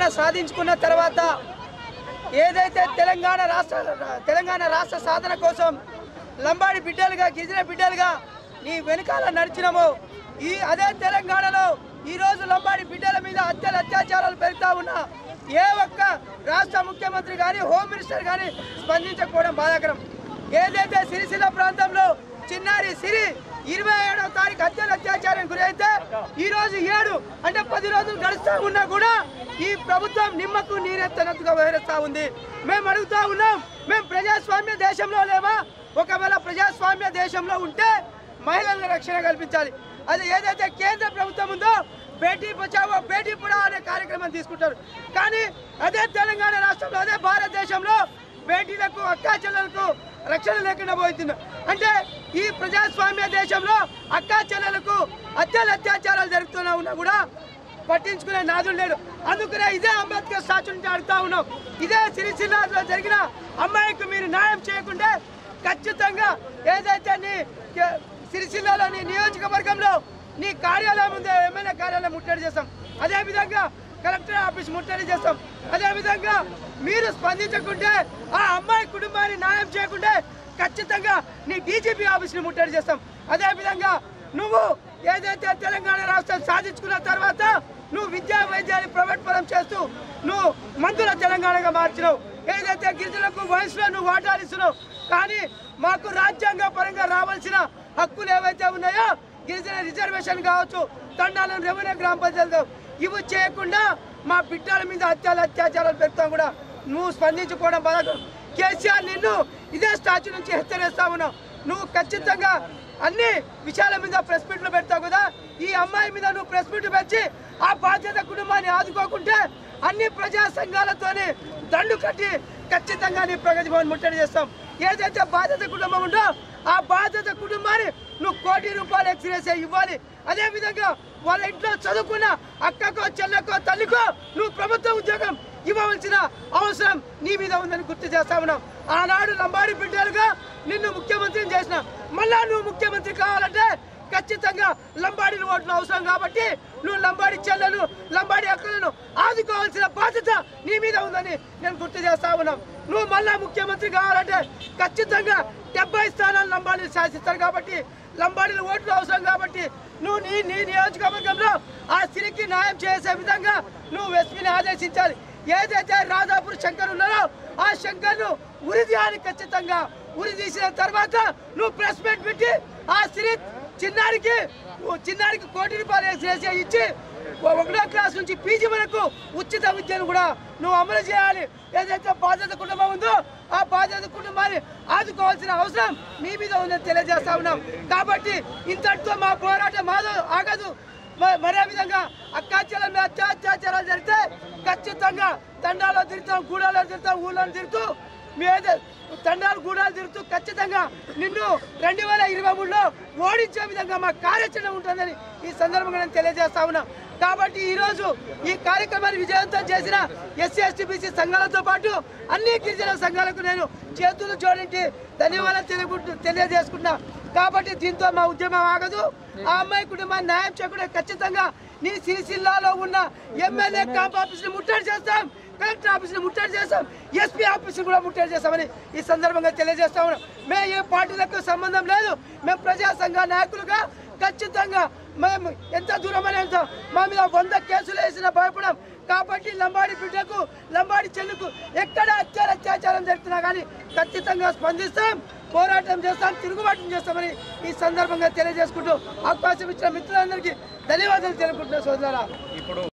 సాధించుకున్న తర్వాత ఏదైతే తెలంగాణ రాష్ట్ర సాధన కోసం లంబాడి బిడ్డలుగా గిరిజన బిడ్డలుగా నీ వెనకాల నడిచినమో అదే తెలంగాణలో ఈరోజు లంబాడి బిడ్డల మీద అత్యాచారాలు పెరుగుతూ ఉన్నా ఏ ఒక్క రాష్ట్ర ముఖ్యమంత్రి కానీ హోమ్ మినిస్టర్ కానీ స్పందించకపోవడం బాధాకరం. ఏదైతే సిరిసిల్ల ప్రాంతంలో చిన్నారి సిరి 27వ తారీఖు అత్యాచారం గురైతే ఈరోజు 7 అంటే 10 రోజులు గడుస్తూ ఉన్నా కూడా ఈ ప్రభుత్వం నిమ్మకు నీరెత్తనట్టుగా వ్యవహరిస్తూ ఉంది. మేము అడుగుతా ఉన్నాం, మేము ప్రజాస్వామ్య దేశంలో లేవా? ఒకవేళ ప్రజాస్వామ్య దేశంలో ఉంటే మహిళల రక్షణ కల్పించాలి. అది ఏదైతే కేంద్ర ప్రభుత్వం ఉందో బేటీ బచావో బేటీ పడావో అనే కార్యక్రమం తీసుకుంటారు. కానీ అదే తెలంగాణ రాష్ట్రంలో అదే భారతదేశంలో బేటీలకు అక్కా చెల్లెలకు రక్షణ లేకుండా పోతుంది. అంటే ఈ ప్రజాస్వామ్య దేశంలో అక్కా చెల్లెలకు అత్యాచారాలు జరుగుతున్నా ఉన్నా కూడా పట్టించుకునే నాదులు లేడు. అందుకనే ఇదే అంబేద్కర్ స్టాచ్యూ నుంచి అడుగుతా ఉన్నాం, ఇదే సిరిసిల్లాలో జరిగిన అమ్మాయికి మీరు న్యాయం చేయకుంటే ఖచ్చితంగా ఏదైతే నీ సిరిసిల్లాలో నీ నియోజకవర్గంలో నీ కార్యాలయం ఉందో ఎమ్మెల్యే కార్యాలయం ముట్టడి చేస్తాం, అదేవిధంగా కలెక్టర్ ఆఫీస్ ముట్టడి చేస్తాం. అదేవిధంగా మీరు స్పందించకుంటే ఆ అమ్మాయి కుటుంబాన్ని న్యాయం చేయకుంటే ఖచ్చితంగా నీ డీజీపీ ఆఫీస్ని ముట్టడి చేస్తాం. అదేవిధంగా నువ్వు ఏదైతే తెలంగాణ రాష్ట్రం సాధించుకున్న తర్వాత నువ్వు విద్యా వైద్యాన్ని ప్రైవేట్ పరం చేస్తూ నువ్వు మందుల తెలంగాణగా మార్చినావు. ఏదైతే గిరిజనులకు వయసులో నువ్వు వాటాలిస్తున్నావు, కానీ మాకు రాజ్యాంగ పరంగా రావాల్సిన హక్కులు ఏవైతే ఉన్నాయో గిరిజన రిజర్వేషన్ కావచ్చు, తండాలను రెవెన్యూ గ్రామ పంచాయతీ ఇవి చేయకుండా మా బిడ్డల మీద అత్యాచారాలు పెడతాం కూడా నువ్వు స్పందించుకోవడం బాధకరం. కేసీఆర్ నిన్ను ఇదే స్టాచ్యూ నుంచి హెచ్చరిస్తా ఉన్నావు. నువ్వు ఖచ్చితంగా అన్ని విషయాల మీద ప్రెస్ మీట్లు పెడతావు కదా, ఈ అమ్మాయి మీద నువ్వు ప్రెస్ మీట్ పెంచి ఆ బాధ్యత కుటుంబాన్ని ఆదుకోకుంటే అన్ని ప్రజా సంఘాలతోని దండు కట్టి ఖచ్చితంగా నీ ప్రగతి భవన్ ముట్టడి చేస్తాం. ఏదైతే బాధ్యత కుటుంబం ఉందో ఆ బాధ్యత కుటుంబాన్ని నువ్వు ₹1 కోటి ఎక్స్గ్రేస్ ఇవ్వాలి. అదేవిధంగా వాళ్ళ ఇంట్లో చదువుకున్న అక్కకో చెల్లెకో తల్లికో నువ్వు ప్రభుత్వ ఉద్యోగం ఇవ్వవలసిన అవసరం నీ మీద ఉందని గుర్తు చేస్తా ఉన్నాం. ఆనాడు లంబాడి బిడ్డలుగా నిన్ను ముఖ్యమంత్రిని చేసిన, మళ్ళా నువ్వు ముఖ్యమంత్రి కావాలంటే ఖచ్చితంగా లంబాడీల ఓట్లు అవసరం కాబట్టి నువ్వు లంబాడి చెల్లెలు లంబాడి అక్కలను ఆదుకోవాల్సిన బాధ్యత నీ మీద ఉందని నేను గుర్తు చేస్తా ఉన్నాం. నువ్వు మళ్ళా ముఖ్యమంత్రి కావాలంటే ఖచ్చితంగా 70 స్థానాలు లంబాడీలు శాసిస్తారు కాబట్టి లంబాడీల ఓట్లు అవసరం కాబట్టి నువ్వు నీ నియోజకవర్గంలో ఆ సిరికి న్యాయం చేసే విధంగా నువ్వు ఎస్పీని ఆదేశించాలి. ఏదైతే రాధాపూర్ శంకర్ ఉన్నారో ఆ శంకర్ను ఉరిదీయాలి. ఖచ్చితంగా ఉరిదీసిన తర్వాత నువ్వు ప్రెస్ మీట్ పెట్టి ఆ సిరి చిన్నారికి ₹1 కోటి ఇచ్చి 1వ క్లాస్ నుంచి పీజీ వరకు ఉచిత విద్యను కూడా నువ్వు అమలు చేయాలి. ఏదైతే బాధ్యత కుటుంబం ఉందో ఆ బాధ్యత కుటుంబాన్ని ఆదుకోవాల్సిన అవసరం మీ మీద ఉందని తెలియజేస్తా ఉన్నాం. కాబట్టి ఇంతటితో మా పోరాటం ఆగదు. మరే విధంగా అక్కాచెల మీద అత్యాచారాలు జరిగితే ఖచ్చితంగా తండాలో తిరుగుతాం, గూడాలో తిరుగుతాం, ఊళ్ళో తిరుగుతూ మేము తండాలు గూడాలు తిరుగుతూ ఖచ్చితంగా నిన్ను 2023లో ఓడించే విధంగా మా కార్యాచరణ ఉంటుందని ఈ సందర్భంగా నేను తెలియజేస్తా ఉన్నాం. కాబట్టి ఈరోజు ఈ కార్యక్రమాన్ని విజయవంతం చేసిన ఎస్సీ ఎస్టీ బీసీ సంఘాలతో పాటు అన్ని గిరిజన సంఘాలకు నేను చేతులు జోడించి ధన్యవాదాలు తెలియజేసుకున్నా. కాబట్టి దీంతో మా ఉద్యమం ఆగదు. ఆ అమ్మాయి కుటుంబాన్ని న్యాయం చేయకుండా ఖచ్చితంగా నీ సిరిసిల్లాలో ఉన్న ఎమ్మెల్యే క్యాంప్ ఆఫీస్ని ముట్టడి చేస్తాం, కలెక్టర్ ఆఫీస్ని ముట్టడి చేస్తాం, ఎస్పీ ఆఫీస్ని కూడా ముట్టడి చేస్తామని ఈ సందర్భంగా తెలియజేస్తా ఉన్నాం. మేము ఏ పార్టీలకు సంబంధం లేదు. మేము ప్రజా సంఘ నాయకులుగా ఖచ్చితంగా మేము ఎంత దూరమని వెళ్తాం. మా మీద 100 కేసులు వేసినా భయపడం. కాబట్టి లంబాడి బిడ్డకు లంబాడి చెల్లుకు ఎక్కడ అత్యాచారం జరుగుతున్నా కానీ ఖచ్చితంగా స్పందిస్తాం, పోరాటం చేస్తాం, తిరుగుబాటు చేస్తామని ఈ సందర్భంగా తెలియజేసుకుంటూ అవకాశం ఇచ్చిన మిత్రులందరికీ ధన్యవాదాలు తెలుపుకుంటున్నా సోదరులారా.